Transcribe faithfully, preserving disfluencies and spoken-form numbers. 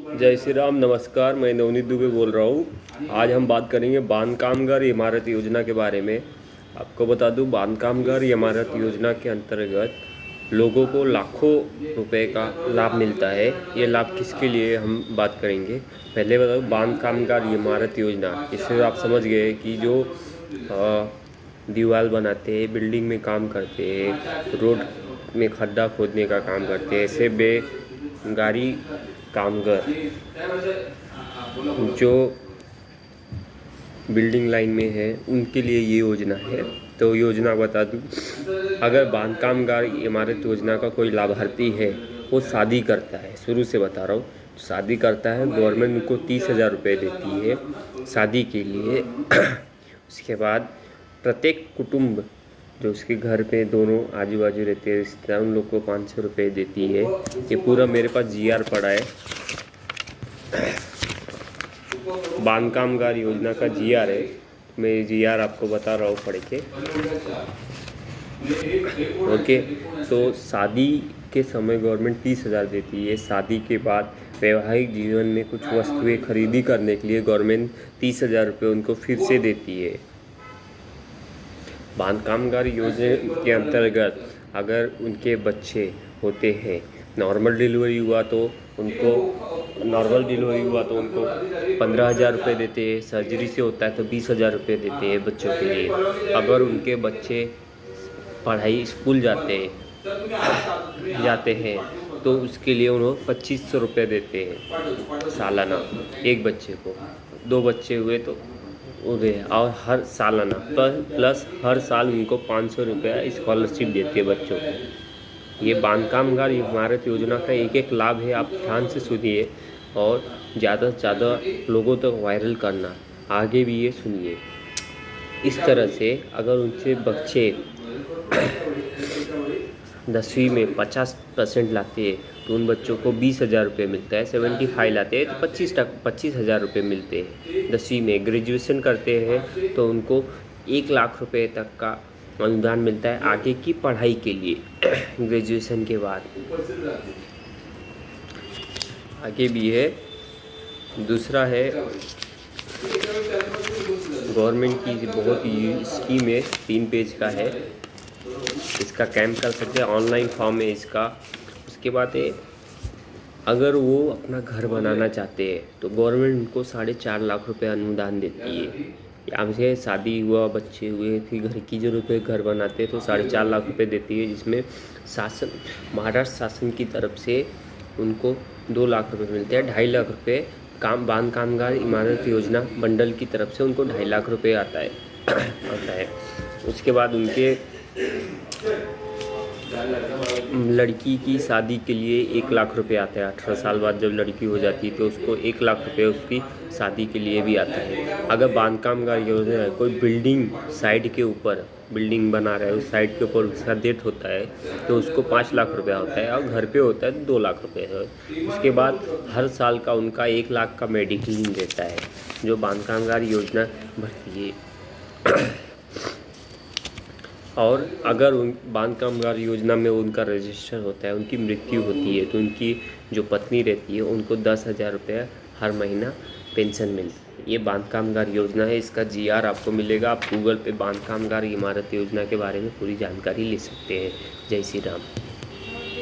जय श्री राम, नमस्कार। मैं नवनीत दुबे बोल रहा हूँ। आज हम बात करेंगे बांध कामगार इमारत योजना के बारे में। आपको बता दूँ, बांध कामगार इमारत योजना के अंतर्गत लोगों को लाखों रुपए का लाभ मिलता है। ये लाभ किसके लिए हम बात करेंगे। पहले बता दूँ, बांध कामगार इमारत योजना, इससे आप समझ गए कि जो दीवार बनाते हैं, बिल्डिंग में काम करते हैं, रोड में खड्डा खोदने का काम करते हैं, ऐसे बेगारी कामगार जो बिल्डिंग लाइन में है, उनके लिए ये योजना है। तो योजना बता दूँ, अगर बांध कामगार इमारत योजना का कोई लाभार्थी है, वो शादी करता है, शुरू से बता रहा हूँ, शादी करता है, गवर्नमेंट उनको तीस हज़ार रुपये देती है शादी के लिए। उसके बाद प्रत्येक कुटुंब जो उसके घर पे दोनों आजू बाजू रहते हैं रिश्तेदार, उन लोग को पाँच सौ रुपये देती है। ये पूरा मेरे पास जी आर पड़ा है, बांध कामगार योजना का जी आर है। मैं जी आर आपको बता रहा हूँ पढ़ के। ओके, तो शादी के समय गवर्नमेंट तीस हज़ार देती है। शादी के बाद वैवाहिक जीवन में कुछ वस्तुएं खरीदी करने के लिए गवर्नमेंट तीस हज़ार रुपये उनको फिर से देती है। बांध कामगार योजना के अंतर्गत अगर उनके बच्चे होते हैं, नॉर्मल डिलीवरी हुआ तो उनको नॉर्मल डिलीवरी हुआ तो उनको पंद्रह हज़ार रुपये देते हैं। सर्जरी से होता है तो बीस हज़ार रुपये देते हैं बच्चों के लिए। अगर उनके बच्चे पढ़ाई स्कूल जाते हैं जाते हैं तो उसके लिए उन्होंने पच्चीस सौ रुपये देते हैं सालाना, एक बच्चे को। दो बच्चे हुए तो उरे और हर सालाना प्लस हर साल उनको पाँच सौ रुपया स्कॉलरशिप देती है बच्चों को। ये बांध कामगार इमारत योजना का एक एक लाभ है, आप ध्यान से सुनिए और ज़्यादा से ज़्यादा लोगों तक वायरल करना। आगे भी ये सुनिए। इस तरह से अगर उनसे बच्चे दसवीं में पचास परसेंट लाते हैं तो उन बच्चों को बीस हज़ार रुपये मिलता है। सेवेंटी फाइव लाते हैं तो पच्चीस तक पच्चीस हज़ार रुपये मिलते हैं। दसवीं में ग्रेजुएशन करते हैं तो उनको एक लाख रुपए तक का अनुदान मिलता है आगे की पढ़ाई के लिए। ग्रेजुएशन के बाद आगे भी है। दूसरा है, गवर्नमेंट की बहुत ही स्कीम है, तीन पेज का है, इसका कैंप कर सकते हैं, ऑनलाइन फॉर्म है इसका। उसके बाद है, अगर वो अपना घर बनाना चाहते हैं तो गवर्नमेंट उनको साढ़े चार लाख रुपए अनुदान देती है। यहाँ से शादी हुआ, बच्चे हुए, फिर घर की जरूरत है, घर बनाते हैं तो साढ़े चार लाख रुपए देती है, जिसमें शासन महाराष्ट्र शासन की तरफ से उनको दो लाख रुपए मिलते हैं। ढाई लाख रुपए काम बांध कामगार इमारत योजना मंडल की तरफ से उनको ढाई लाख रुपए आता है आता है उसके बाद उनके लड़की की शादी के लिए एक लाख रुपए आता है। अठारह साल बाद जब लड़की हो जाती है तो उसको एक लाख रुपए उसकी शादी के लिए भी आता है। अगर बांध कामगार योजना है, कोई बिल्डिंग साइड के ऊपर बिल्डिंग बना रहा है, उस साइड के ऊपर उसका डेट होता है तो उसको पाँच लाख रुपया होता है, और घर पे होता है तो दो लाख रुपये है। उसके बाद हर साल का उनका एक लाख का मेडिक्लेम देता है जो बांध कामगार योजना भरती है। और अगर उन बांध कामगार योजना में उनका रजिस्टर होता है, उनकी मृत्यु होती है तो उनकी जो पत्नी रहती है उनको दस हज़ार रुपये हर महीना पेंशन मिलती है। ये बांध कामगार योजना है, इसका जी आर आपको मिलेगा। आप गूगल पे बांध कामगार इमारत योजना के बारे में पूरी जानकारी ले सकते हैं। जय श्री राम।